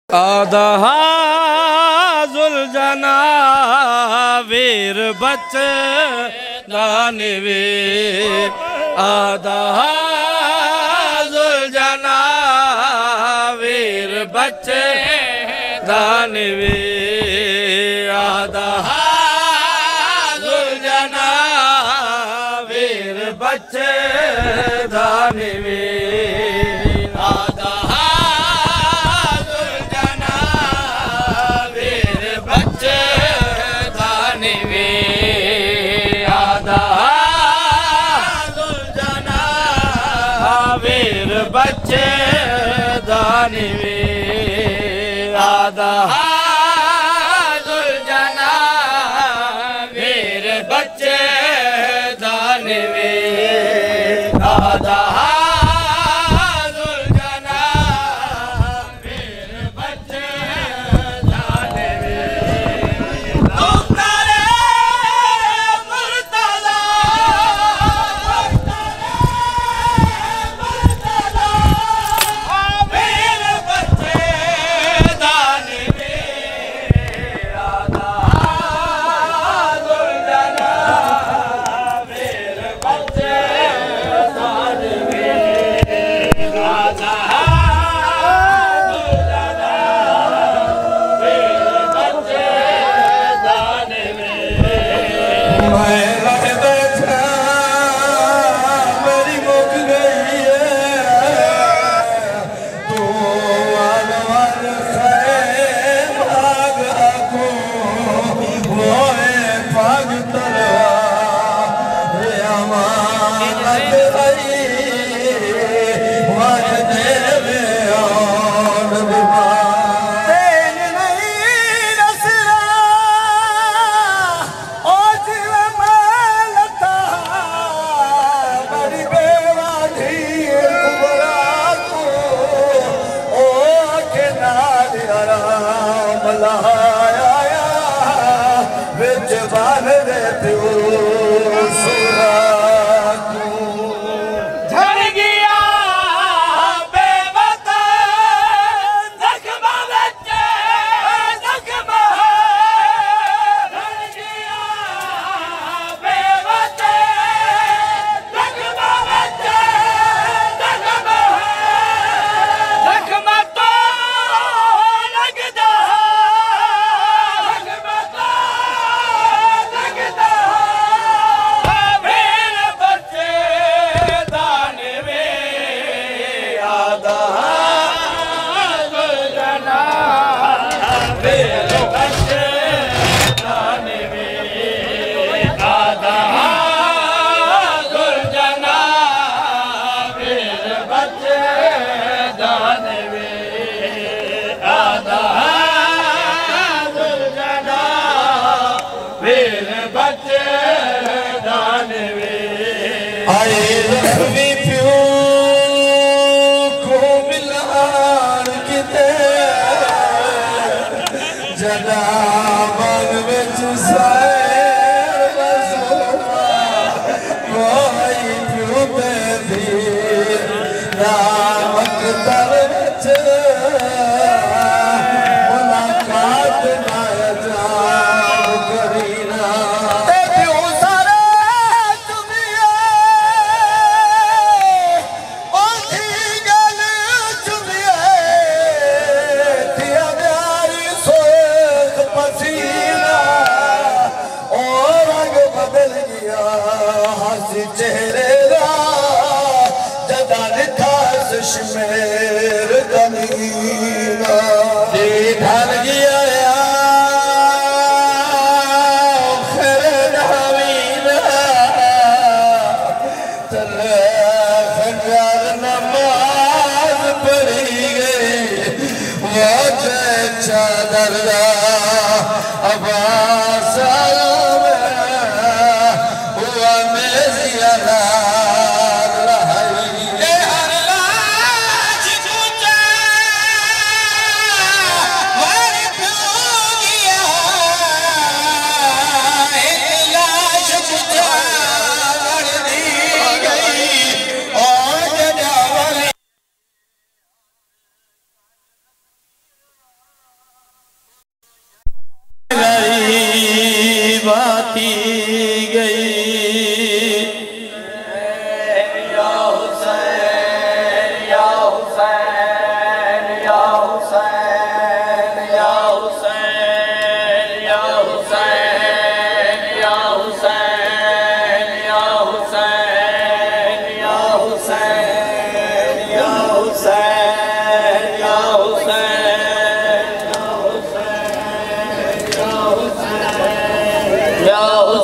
आदहा जुलजना वीर बच्चे दानवीर आदहा जुलजना वीर बच्चे दानवीर आदहा जुलजना वीर बच्चे दानवीर बच्चे दानवीर आदहा जुलजना वीर बच्चे दानवीर आदहा जुलजना वीर बच्चे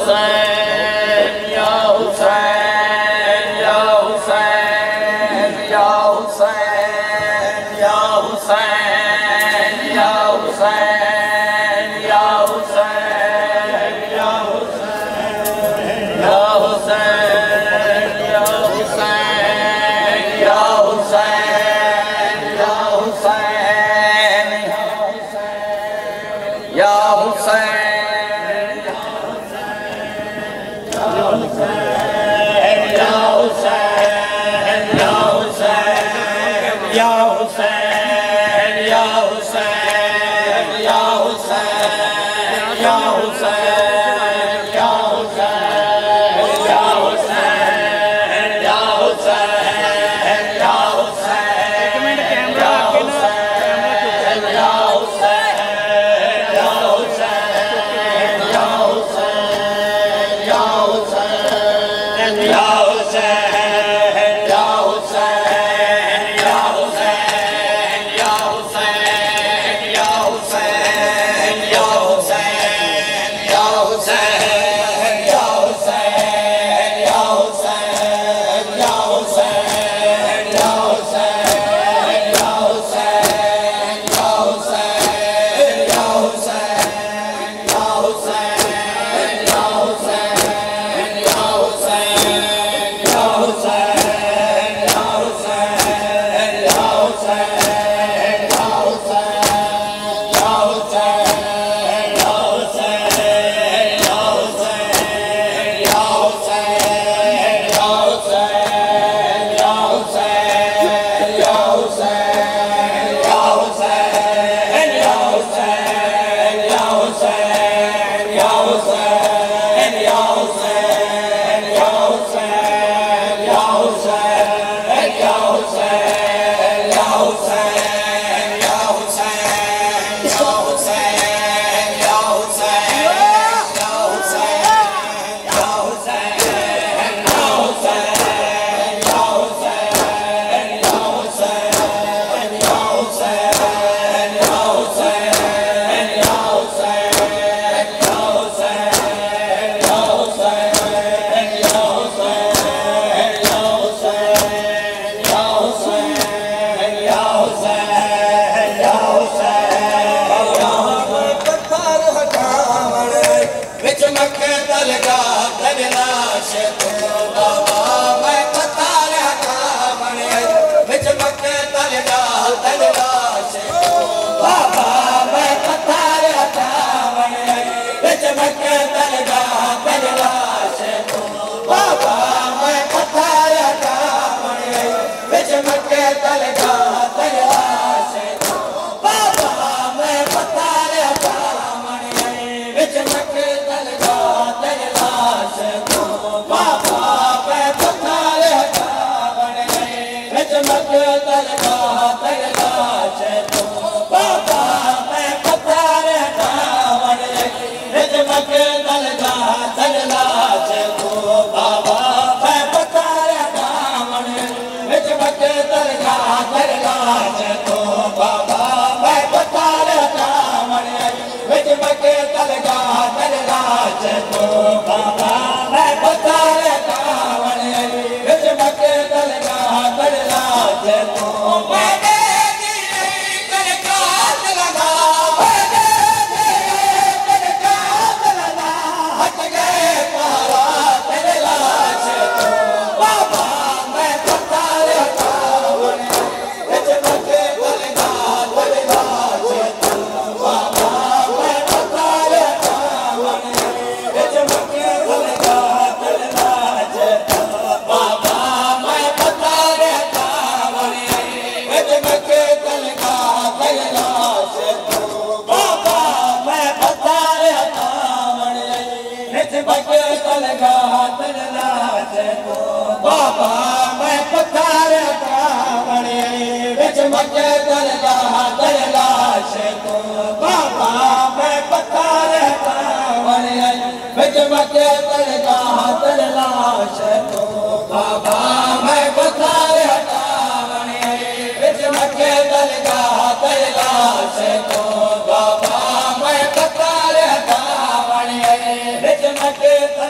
Baby,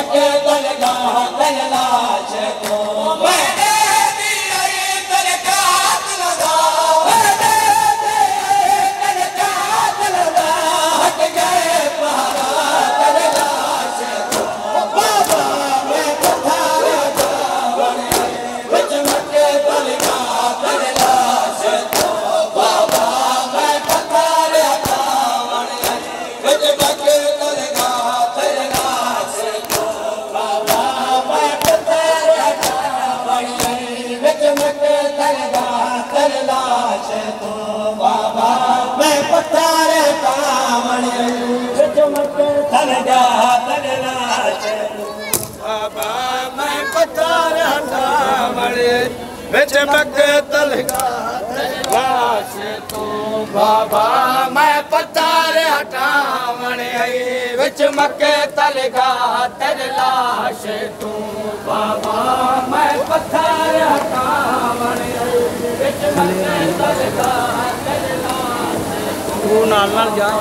मके दरगाह तलाश तो मैंने भी आई दरगाह लगा मैंने भी आई दरगाह लगा हट गए पहाड़ा तलाश तो बाबा मैं पधारा जावण विच मके दरगाह तलाश तो बाबा मैं पधारा जावण विच मके दरगाह तलाश तो बाबा मैं पधारा जावण विच मके दरगाह तलाश तो बाबा मैं पधारा जावण विच मके दरगाह तलाश बाबा मैं पधारा जावण विच मके दरगाह तलाश तो बाबा मैं पधारा हटावण विच मके दरगाह तलाश तो बाबा मैं पधारा हटावण विच मके दरगाह तलाश तू नाल नाल जा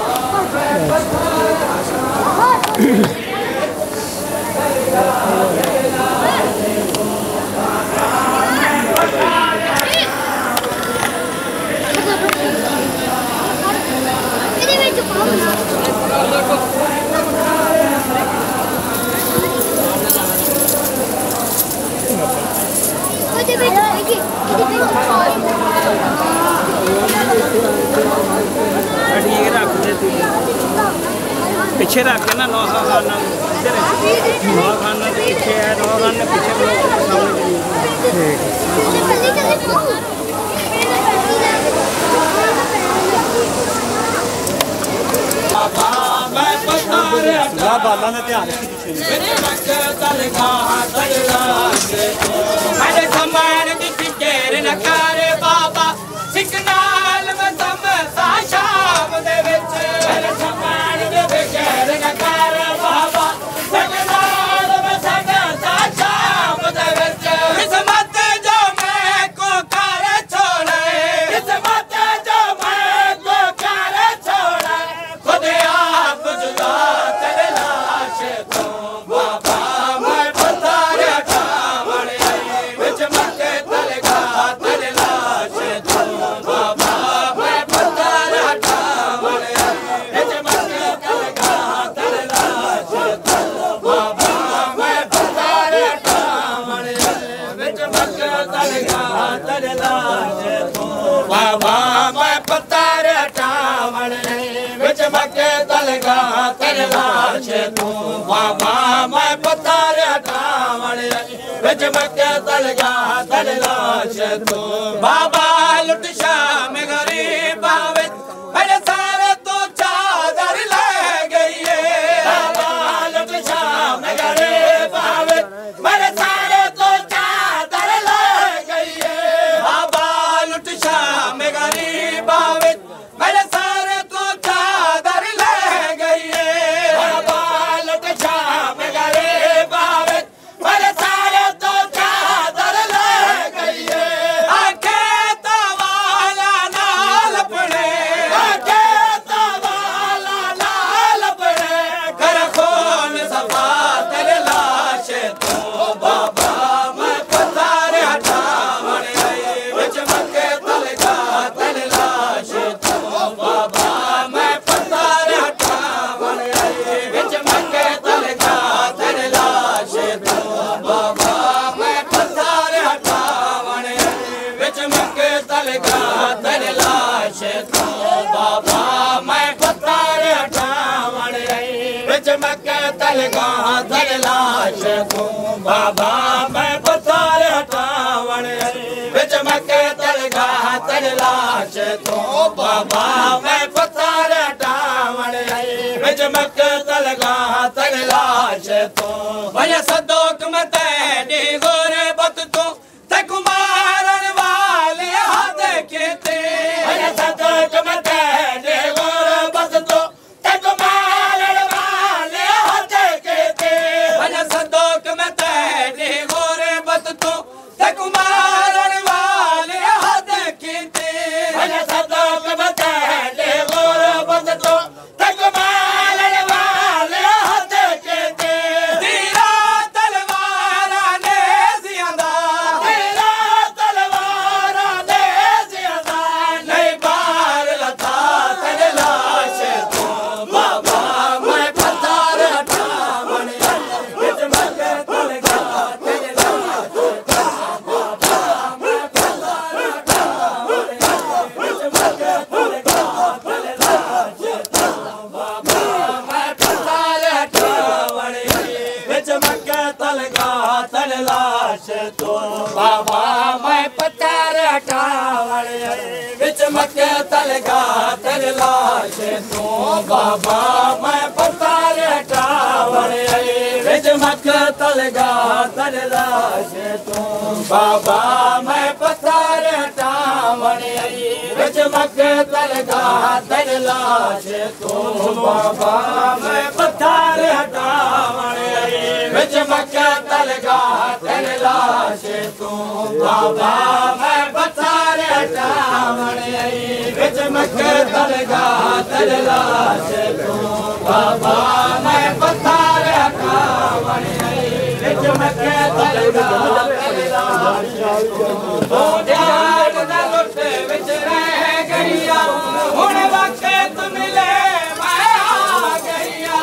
ठीक रख दे तू पीछे रख के ना नौहा खाना इधर नौहा खाना के पीछे है नौहा खाना पीछे बाला ने ध्यान मैंने समान दी फिकर न कर बाबा सिकनाल में तमसा शाम दे विच मैंने समान दी फिकर न कर बाबा सिकनाल में तमसा शाम दे विच किस्मत जो मैं को कर छोड़े किस्मत जो मैं को कर छोड़े खुद आप जुदा तेरे लाश तो बाबा मैं पधारा जावण विच मके दरगाह तलाश तो बाबा मैं पधारा जावण विच मके दरगाह तलाश तो बाबा मैं पधारा जावण विच मके दरगाह तलाश तो बाबा मैं पधारा जावण विच मके दरगाह तलाश तो बाबा मैं पधारा जावण विच मके दरगाह तलाश तो बाबा लुट शाम गरीब विच मेरे सारे तो चादर ले गई है बाबा लुट शाम गरीब विच मेरे सारे तो चादर ले गई है बाबा लुट शाम गरीब विच मेरे सारे तो चादर ले गई है बाबा लुट शाम गरीब विच मेरे सारे तो चादर ले गई है आंखें तवाला नाल पड़े आंखें तवाला नाल पड़े कर खून सफा तेरे लाश तो बाबा मैं पधारा हटावण विच मके दरगाह तलाश तो बाबा मैं पधारा हटावण विच मके दरगाह तलाश तो बाबा मैं पधारा हटावण विच मके दरगाह तलाश तो बाबा मैं पधारा हटावण विच मके दरगाह तलाश तो बाबा मैं पधारा हटावण विच मके दरगाह तलाश तो बाबा मैं पधारा हटावण विच मके दरगाह तलाश तो भैया सदोक मते डी गोरे बत तो ते कुमारन वाले हाथ केते भैया सदोक मते डी गोरे बत तो ते कुमारन वाले हाथ केते भैया सदोक मते डी गोरे बत तो ते कुमारन वाले हाथ केते भैया सदोक मते डी गोरे बत तो ते कुमारन वाले हाथ केते तेरा तू बाबा मैं पत्थर हटावण विच मके तलगा तर लाश तू बाबा मैं पत्थर हटावण विच मके तलगा तर लाश तू बाबा मैं पत्थर हटावण विच मके तलगा तर लाश तू बाबा मैं पत्थर हटावण विच मके तलगा तर लाश तू बाबा मैं पत्थर हटावण विच मके तलगा तर लाश तू बाबा मैं पत्थर हटावण विच मके तलगा तर लाश तू ध्यान न लुट विच रह गईया हुण वक्त मिले मैं आ गईया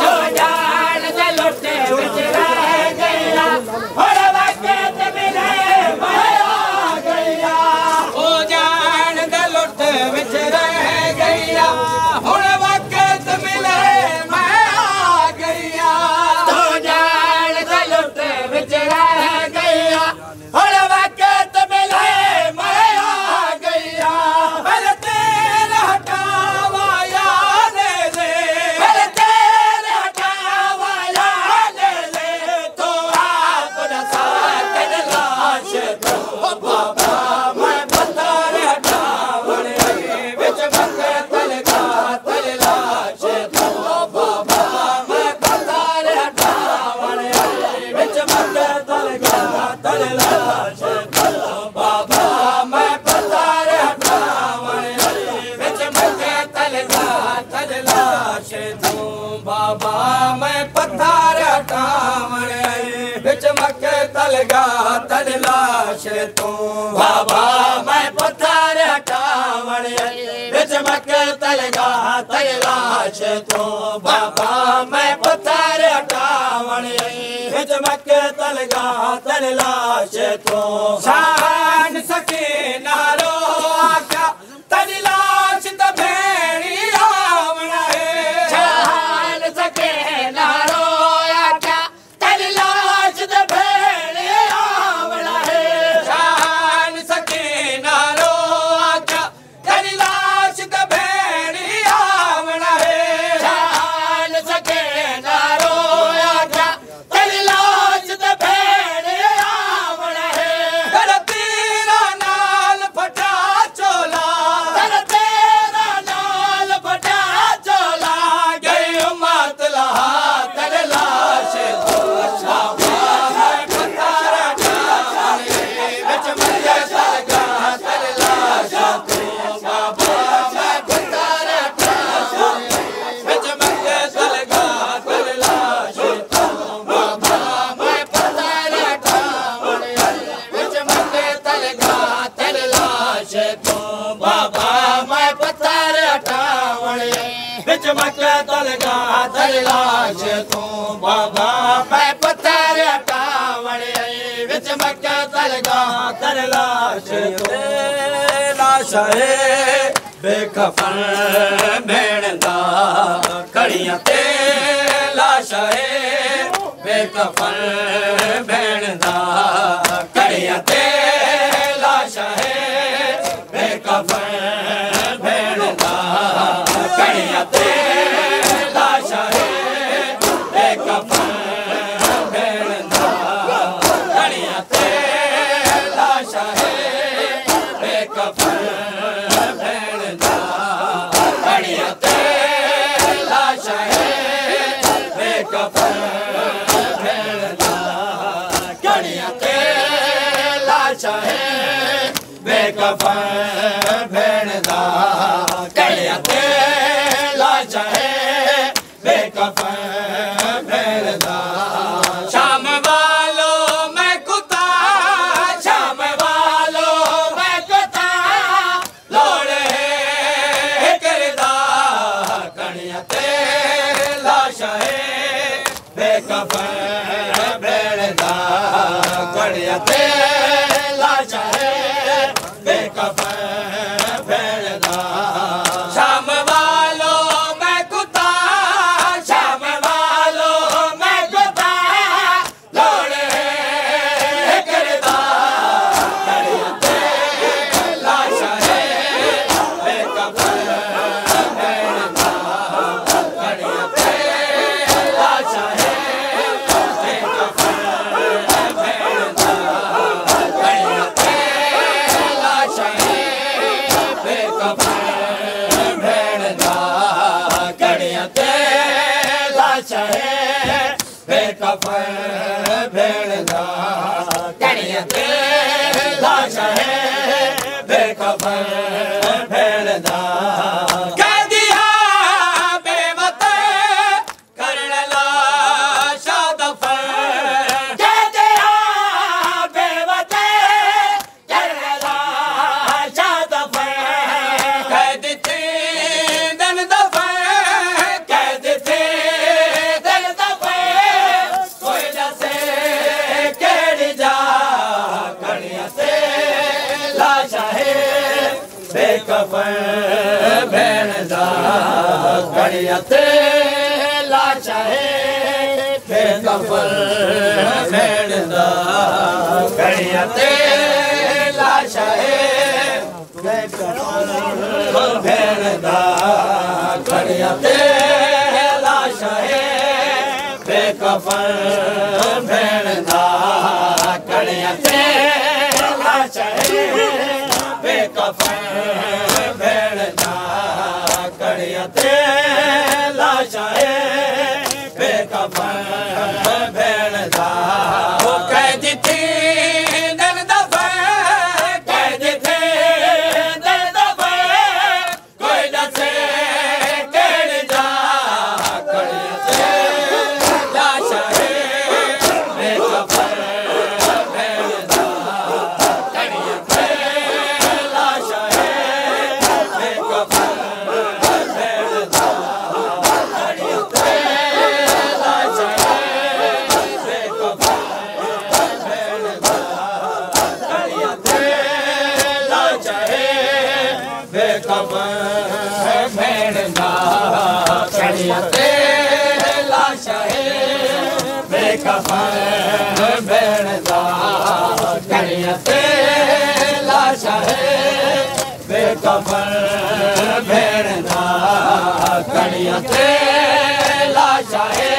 ध्यान न लुट विच रह गईया हुण वक्त मिले मैं आ गईया ओ जान न लुट विच रह गईया हुण वक्त मिले मैं आ गईया तो जान न लुट विच रह गईया हुण वक्त मिले मैं आ गईया पर तेरे हटावा याद ले पर तेरे हटावा याद ले तो आप दसा कर लाश तो बाबा मैं पत्थर हटावण विच मके तलगा तर लाश तो बाबा मैं पत्थर हटावण विच मके तलगा तर लाश तो बाबा मैं पत्थर हटावण विच मके तलगा तर लाश तो बाबा मैं पत्थर हटावण विच मके तलगा तर लाश तो बाबा मैं पत्थर हटावण विच मके तलगा तर लाश तो बाबा मैं पत्थर हटावण विच मके तलगा तर लाश तो शान सके नारो आका तर लाश त भेड़ी आवण शान सके नारो आका तर लाश त भेड़ी आवण शान सके नारो आका तर लाश त भेड़ी आवण शान सके नारो आका तर लाश त भेड़ी आवण कर तेरा नाल फटा चोला कर तेरा नाल फटा चोला गई मातला तर लाश तो शाबा मैं पत्थर हटावण विच मके तलगा तर लाश तो बाबा मैं पत्थर हटावण विच मके तलगा तर लाश तो बाबा मैं पत्थर हटावण विच मके तलगा तर लाश तो बाबा मैं पत्थर हटावण विच मके तलगा तर लाश तो बाबा मैं पत्थर हटावण विच मके तलगा तर लाश तो लाश है बेकफन भेण दा कड़ियां ते लाश है बेकफन भेण दा कड़ियां ते लाश है बेकफन भेण दा कड़ियां ते लाश है बेकफन भेण दा कड़ियां ते लाश है बेकफन भेण दा कड़ियां ते लाश है बेकफन भेण दा कड़ियां ते लाश है बेकफन भेण दा कड़ियां ते लाश है बेकफन भेण दा शाम वालो मैं कुत्ता शाम वालो मैं कुत्ता लोड़ है करदा कड़ियां ते लाश है बेकफन भेण दा कड़ियां ते लाश है बेकफन भेण दा बेकफन भेण दा कणिया ते लाश है बेकफन भेण दा कह दिया बेवतन करण लाश दफन कह दिया बेवतन करण लाश दफन कह दिते दन दफन कह दिते दन दफन कोई दसे केड़ी जा कणिया ते लाश है बेकफन भेण दा कणिया ते लाश है बेकफन भेण दा कणिया ते लाश है बेकफन भेण दा कणिया ते लाश है बेकफन भेण दा कणिया ते लाश है बेकफन भेण दा कणिया ते लाश है बेकफन भेण दा ओ कह दिती दन दफन कह दिते दन दफन कोई दसे केड़ी जा कणिया ते लाश है बेकफन भेण दा कणिया ते लाश है बेकफन भेण दा कणिया ते लाश है बेकफन भेण दा कणिया ते लाश है बेकफन भेण दा कणिया ते लाश है बेकफन भेण दा कणिया ते लाश है बेकफन भेण दा कणिया ते लाश है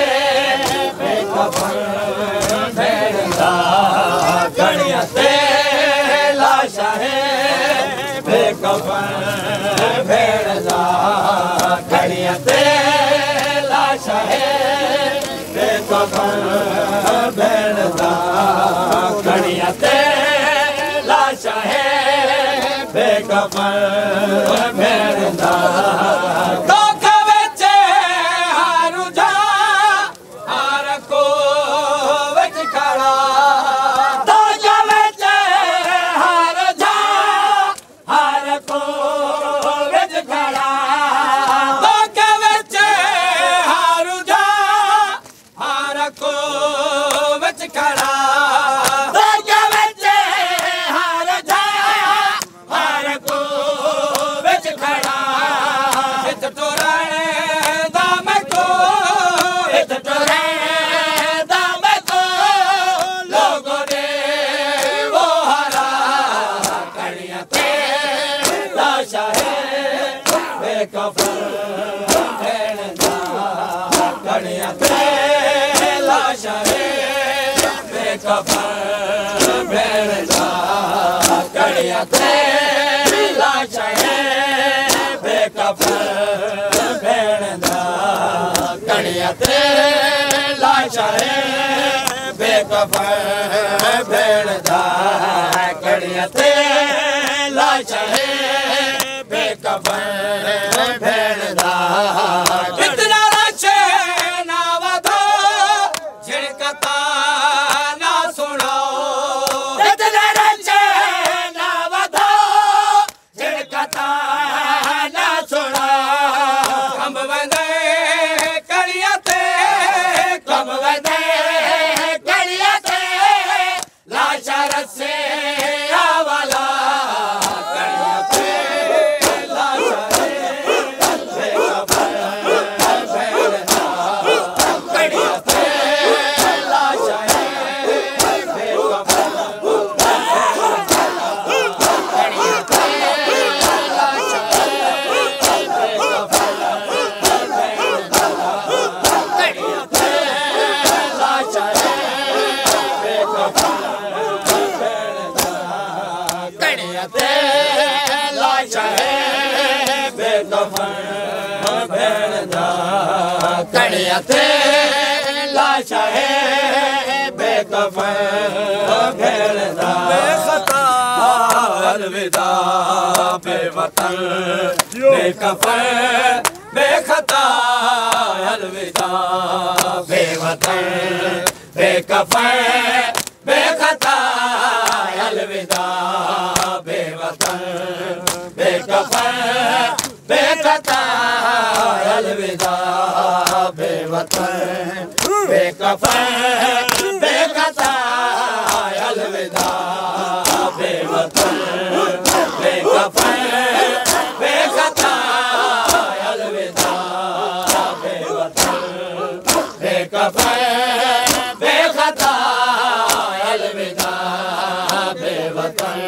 बेकफन भेण दा कणिया ते लाश है बेकफन भेण दा कणिया ते लाश है बेकफन भेण दा कणिया ते लाश है बेकफन भेण दा दुख विच हारू जा हार को विच खड़ा दुख विच हार जा हार को विच खड़ा दुख विच हारू जा हार को विच खड़ा दुख विच हार जा हार को विच खड़ा इत टुरण दा मैं को इत टुरण दा मैं को लोगों ने वो हरा कणिया ते लाश है बेकफन भेण दा कणिया ते लाश है बेकफन भेण दा कणिया ते लाश है बेकफन भेण दा कणिया ते लाश है बेकफन भेण दा कणिया ते लाश है बेकफन भेण दा कितना रश ना वधो झिड़कता ना सुनाओ कितना रश ना वधो झिड़कता ना सुनाओ कम वंदे कणिया ते कम वंदे कणिया ते लाश रसे आवाला कणिया ते लाश है बेकफन भेण दा कणिया ते लाश है बेकफन कणिया ते लाश है बेकफन भेण दा कणिया ते लाश है बेकफन भेण दा कणिया ते लाश है बेकफन भेण दा कणिया ते लाश है बेखता अलविदा बेवतन बेकफन बेखता अलविदा बेवतन बेकफन बेखता अलविदा बेवतन बेकफन बेखता अलविदा बेवतन बेकफन बेखता अलविदा बेवतन बेकफन बेखता अलविदा बेवतन बेकफन बेखता अलविदा बेवतन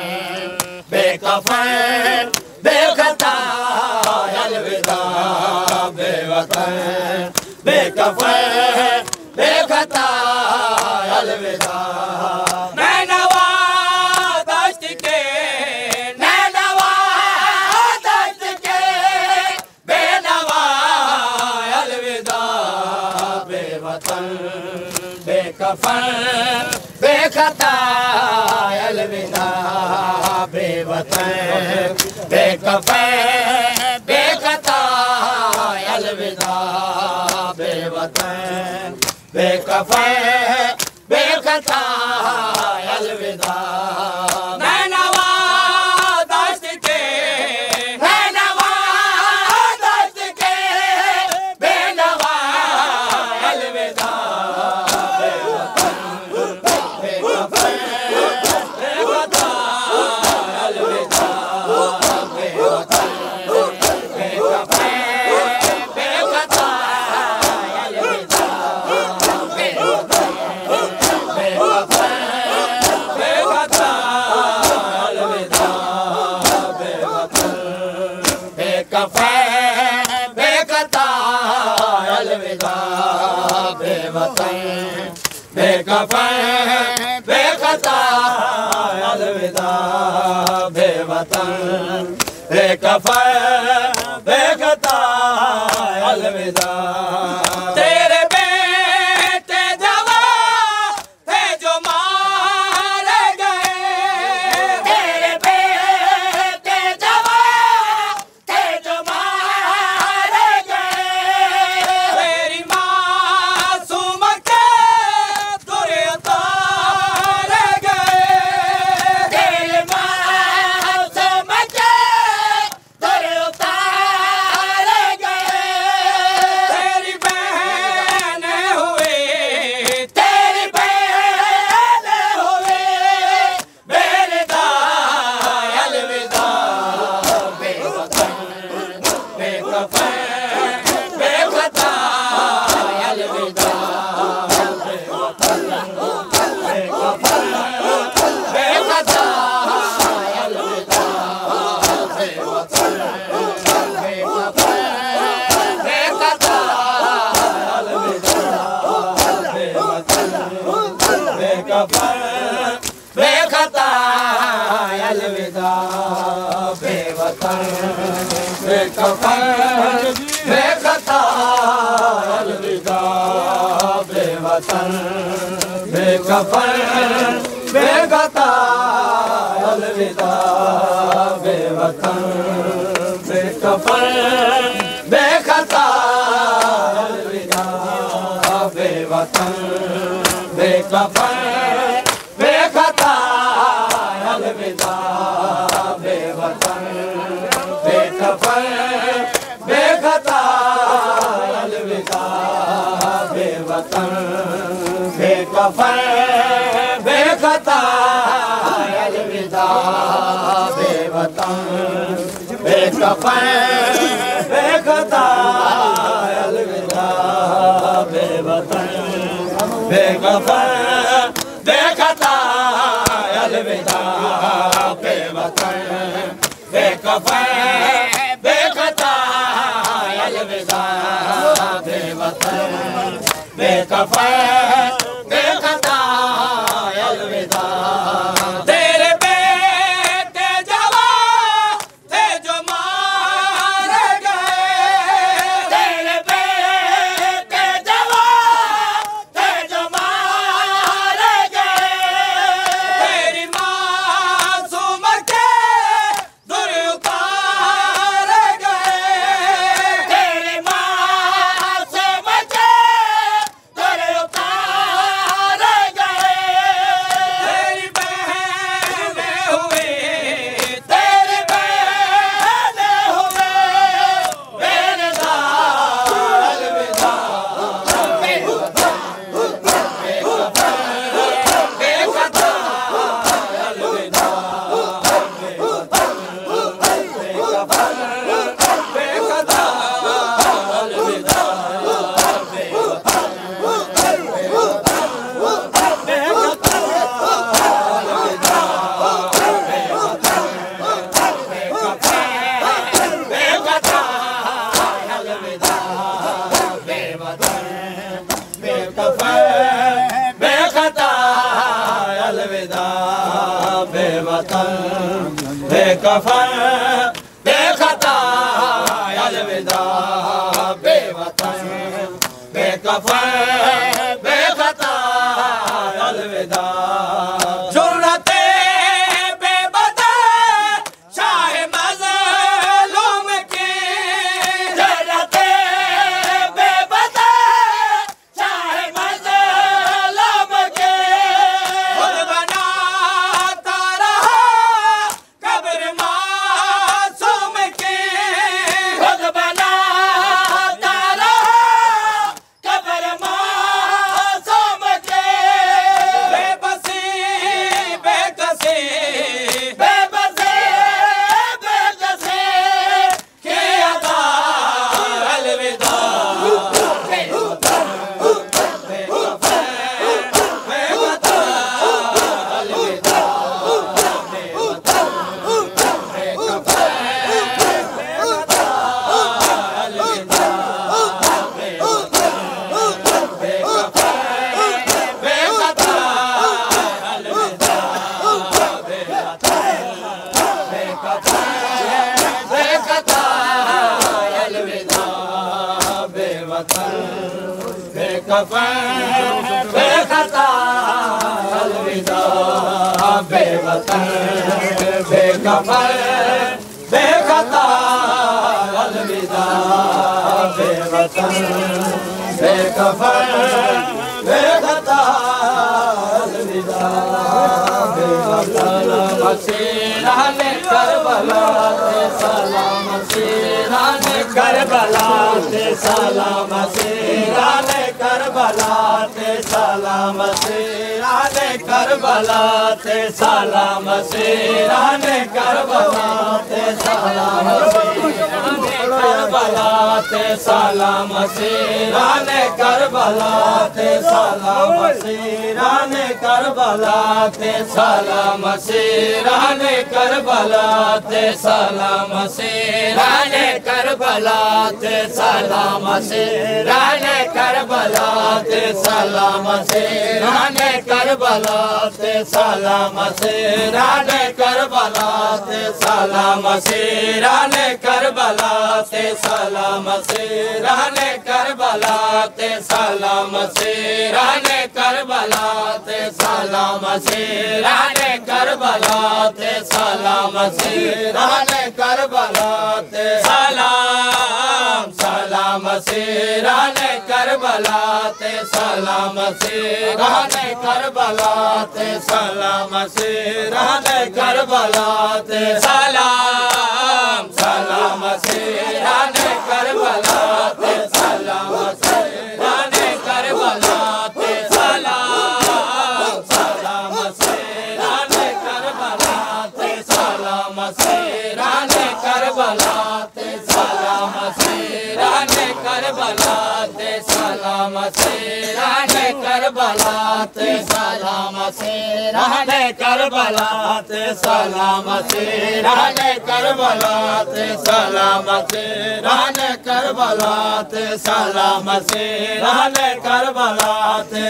बेकफन बेखता अलविदा बेवतन बेकफन बेखता अलविदा नैनवा दश्त के नैनवा दश्त के बेनवा अलविदा बेवतन बेकफन बेखता अलविदा बेवतन बेकफन बेखता अलविदा बेवतन बेकफन बेखता अलविदा नैनवा दश्त के नैनवा दश्त के बेनवा अलविदा बेवतन बेकफन बेखता अलविदा बेवतन बेकफन बेखता अलविदा बेवतन बेकफन बेखता अलविदा बेवतन बेकफन बेखता अलविदा बेवतन बेकफन बेखता अलविदा बेवतन बेकफन बेखता अलविदा तेरे बेटे जवान थे जो मारे गए तेरे बेटे जवान थे जो मारे गए तेरी मासूम के दुरे उतारे गए तेरे मासूम के दुरे उतारे गए तेरी बहन हुए तेरी बहन हुए बेरदा अलविदा बेवतन बेकफन बेखता अलविदा बेवतन बेकफन बेखता अलविदा बेवतन बेकफन बेखता अलविदा बेवतन बेकफन बेखता अलविदा बेवतन बेकफन बेखता अलविदा बेवतन बेकफन बेखता अलविदा बेवतन बेकफन बेखता अलविदा बेवतन बेकफन बेखता अलविदा बेवतन बेकफन बेखता अलविदा बेवतन बेकफन बेखता अलविदा बेवतन बेकफन बेखता अलविदा बेवतन बेकफन बेखता अलविदा बेवतन बेकफन बेखता अलविदा बेवतन बेकफन बेखता अलविदा तेरे बेटे जवान थे जो मारे गए तेरे बेटे जवान थे जो मारे गए बेवतन बेकफन बेखता अलविदा बेवतन बेकफन बेखता अलविदा जुर्रते बेबदा शाह मज़लूम की जुर्रते बेबदा शाह मज़लूम की खुद बनाता रहा कब्र मासूम की खुद बनाता रहा कब्र मासूम की बेबसी बेकसी बेबसी बेकसी की अदा अलविदा बेवतन बेवफा बेवता अलविदा बेवतन बेकफा बेवता अलविदा बेवतन बेकफा बेवता अलविदा बेवतन बेकफा बेवता अलविदा बेवतन बेकफा बेवता अलविदा बेवतन बेकफा बेवता अलविदा बेवतन मसीहा ने करबला ते सलाम मसीहा ने करबला ते सलाम मसीहा ने करबला ते सलाम मसीहा ने करबला ते सलाम मसीहा ने करबला ते सलाम मसीहा ने करबला ते सलाम मसीहा ने करबला ते सलाम मसीहा ने करबला ते सलाम मसीहा ने करबला ते सलाम मसीहा ने करबला ते सलाम मसीहा ने करबला ते सलाम मसीहा ने करबला ते सलाम मसीहा ने करबला ते सलाम मसीहा ने करबला ते सलाम मसीहा ने करबला ते सलाम मसीहा ने करबला ते सलाम मसीहा ने करबला ते सलाम मसीहा ने करबला ते सलाम सलाम मसीहा ने करबला ते सलाम मसीहा ने करबला ते सलाम मसीहा ने करबला ते सलाम सलाम मसीहा ने करबला ते सलाम मसीहा ने करबला ते सलाम सलाम मसीहा ने करबला ते सलाम मसीहा ने करबला ते सलाम मसीहा ने करबला ते सलाम मसीहा ने करबला ते सलाम मसीहा ने करबला ते सलाम मसीहा ने करबला ते सलाम मसीहा ने करबला ते सलाम मसीहा ने करबला ते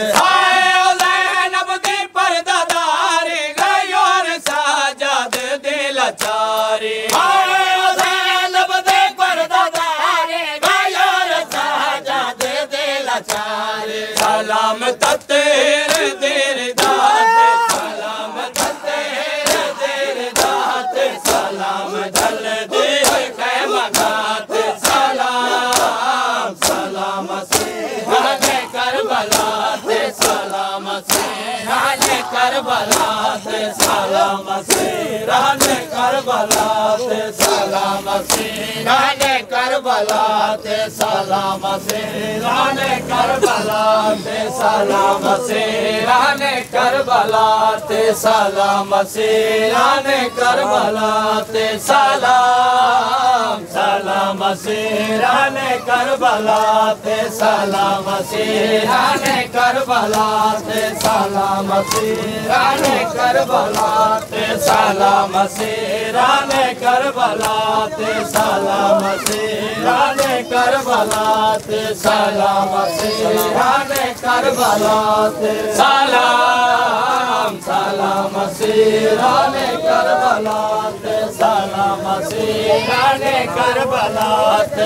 ज़ैनब दी पर्दादारी गयो रे साजद दिल चारी ज़ैनब दी पर्दादारी गयो रे साजद दिल चारी सलाम तेरे देर दाते सलाम तेरे देर दाते सलाम दल दे कै मगाते सलाम सलाम मसीहा ने करबला ते सलाम मसीहा ने करबला ते सलाम मसीहा ने करबला ते सलाम मसीहा ने करबला ते सलाम मसीहा ने करबला ते सलाम मसीहा ने करबला ते सलाम मसीहा ने करबला ते सलाम सलाम मसीहा ने करबला ते सलाम मसीहा ने करबला ते सलाम मसीहा ने करबला ते सलाम मसीहा राने करबला ते सलाम से राने करबला ते सलाम से राने करबला ते सलाम सलाम से राने करबला ते सलाम से राने करबला ते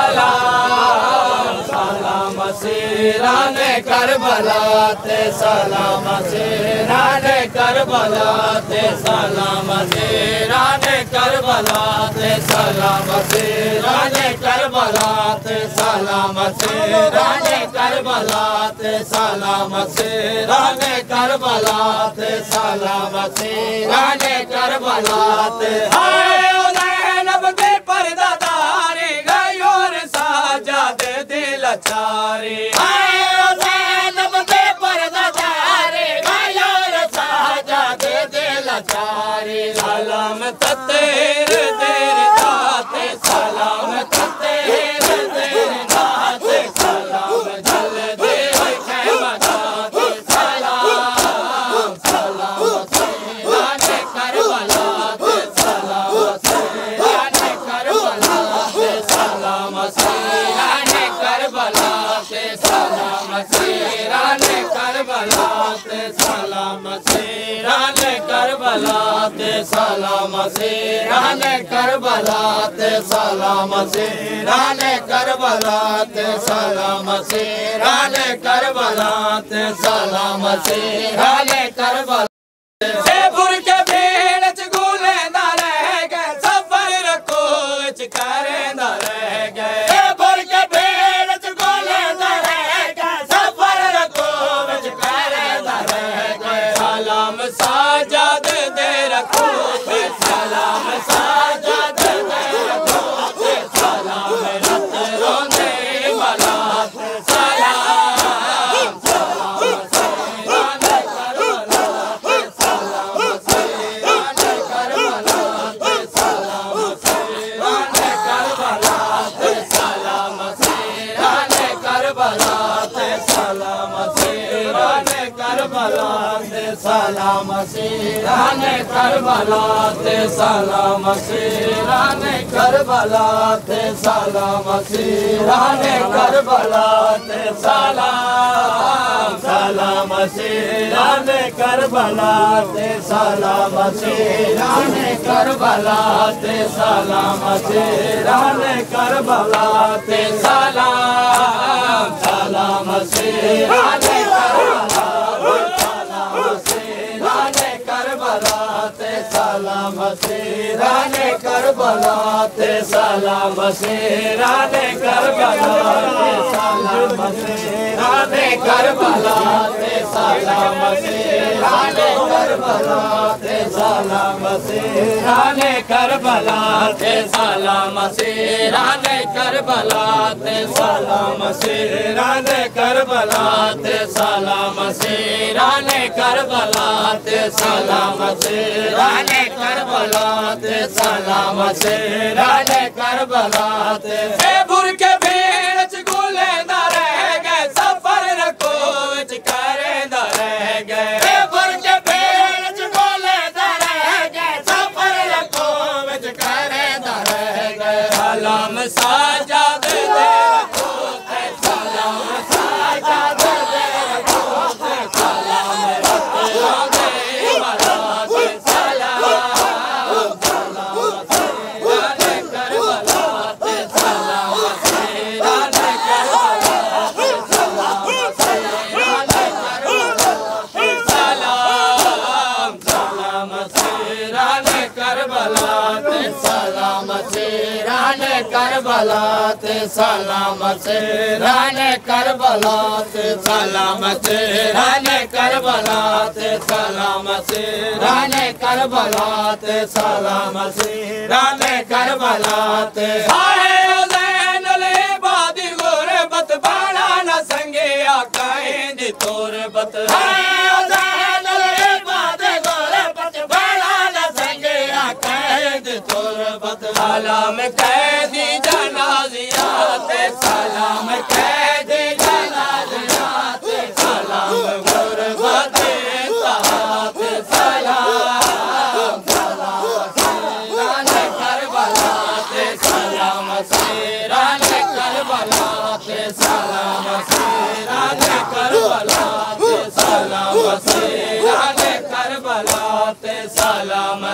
सलाम सलाम से राने करबला ते सलाम से राने करबला ते सलाम से राने करबला ते सलाम से राने करबला ते सलाम से राने करबला ते सलाम से राने करबला ते सलाम से राने करबला ते हाय ज़ैनब दे परदादारी गयो रे साजद दिल चारी हाय ज़ैनब दे परदादारी गयो रे साजद दिल चारी सलाम तेरे देर दाते सलाम तेरे देर दाते सलाम जल दे खैमा दाते सलाम सलाम राने करबला ते सलाम से राने करबला ते सलाम से राने करबला ते सलाम से राने करबला ते सलाम से राने करबला ते सलाम से राने करबला ते सलाम से राने करबला ते सलाम से राने करबला ते सलाम से राने करबला से बुर के भेड़ च गुलेंदा रह गए सफर को च करेंदा रह गए बुर के भेड़ च गुलेंदा रह गए सफर को च करेंदा रह गए सलाम साजद दे रखो सलाम साजद दे रखो सलाम रत रोंदे वाला सलाम सलाम से राने करबला ते सलाम से राने करबला ते सलाम से राने करबला ते सलाम से राने करबला ते सलाम से राने करबला ते सलाम से राने करबला ते सलाम से राने करबला ते सलाम से राने करबला ते सलाम सलाम से राने करबला ते सलाम से राने करबला ते सलाम से राने करबला ते सलाम सलाम से राने करबला राने करबला ते सलाम से राने करबला ते सलाम से राने करबला ते सलाम से राने करबला ते सलाम से राने करबला ते सलाम से राने करबला ते सलाम से राने करबला ते सलाम से राने करबला ते सलाम से राने करबला ते सलाम से राने करबला ते सलाम से राने करबला ते बुर के भेड़ च गुलेंदा रह गए सफर रखो च करेंदा रह गए बुर के भेड़ च गुलेंदा रह गए सफर रखो च करेंदा रह गए सलाम साजद दे रखो ते सलाम साजद दे रखो ते सलाम रत रोंदे वाला ते सलाम सलाम से राने करबला ते सलाम से राने करबला ते सलाम से राने करबला ते सलाम सलाम से राने करबला ते सलाम से राने करबला ते सलाम से राने करबला ते सलाम से राने करबला ते सलाम से राने करबला ते सलाम से राने करबला ते हाय ज़ैनुल इबादी गुरबत बाड़ा न संगे आकाएं दी तोर बत हाय ज़ैनुल इबादी गुरबत बाड़ा न संगे आकाएं दी तोर बत सलाम कैदी जनाजिया ते सलाम कैदी जनाजिया ते सलाम गुरबत ते सलाम सलाम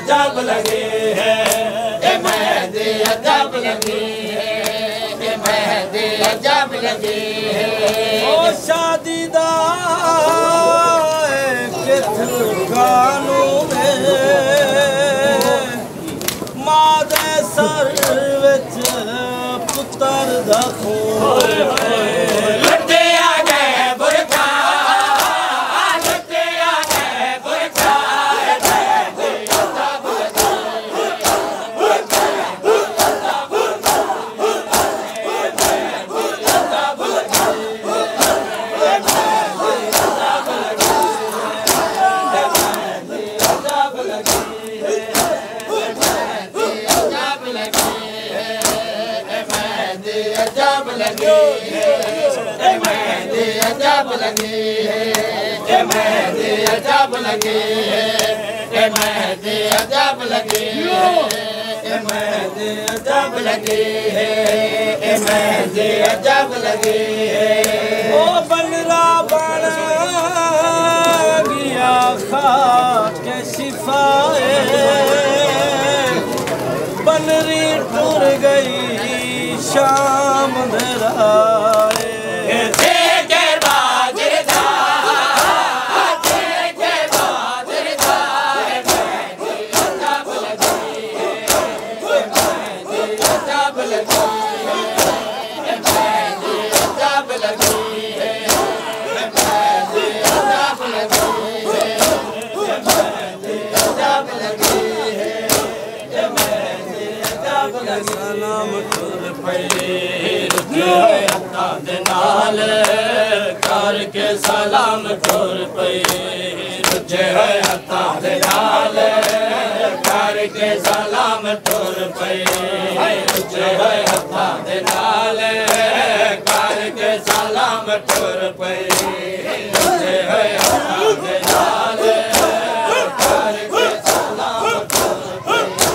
अजब लगी है, ए मेहंदी अजब लगी है, ए मेहंदी अजब लगी है। ओ शादी दा किथ कानू में मां दे सर विच पुत्र दा खून लुटे आ गए बुरखा, लुटे आ गए बुरखा, अजब लगी है, ए मेहंदी अजब लगी है, ए मेहंदी अजब लगी है, ए मेहंदी अजब लगी है, ए मेहंदी अजब लगी है, ए मेहंदी अजब लगी है। ओ बनरा बन गया खाक के शिफाए बनरी टूर गई शाम धराए सलाम तुर पे हत्थां दे नाल करके सलाम तुर पे रुझे होए हत्थां दे नाल करके सलाम तुर पे रुझे होए हत्थां दे नाल करके सलाम तुर पे रुझे होए हत्थां दे नाल करके सलाम तुर पे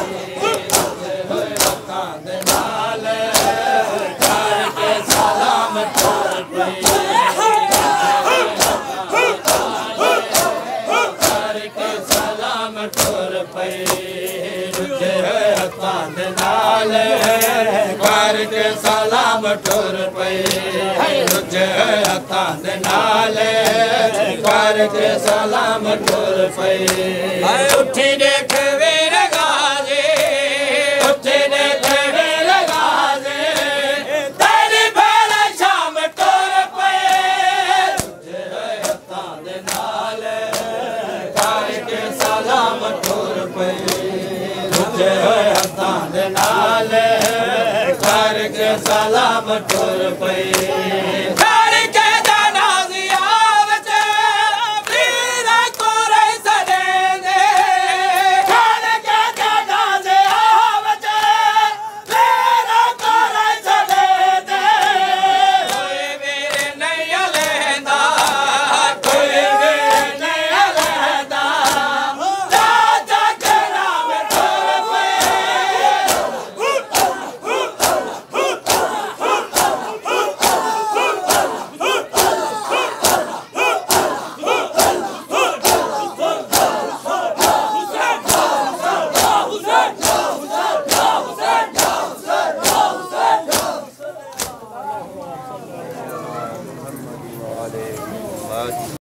करके सलाम टुर पे रुझे हत्थां दे नाल करके सलाम टुर पे उठी देख वीर गाजे, उठी देख वीर गाजे तेरी बेला शाम टुर पे रुझे हत्थां दे नाल करके सलाम टुर पे रुझे हत्थां दे नाल करके सलाम टुर पे।